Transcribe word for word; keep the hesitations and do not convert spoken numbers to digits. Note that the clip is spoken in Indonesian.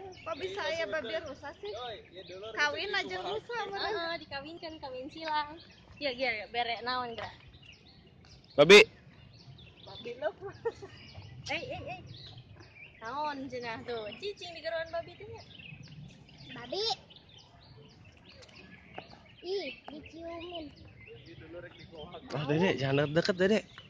Kok bisa ya babi rusa sih? Kawin aja rusa bener. Heeh, dikawinkan kawin silang. Ya ya berek naon geura. Babi. Babi lo. Eh eh eh. Naon cenah tuh? Cicing digeroan babi teh nya. Babi. Ih, diciumin. Ah, Dedek, jangan deket, Dedek.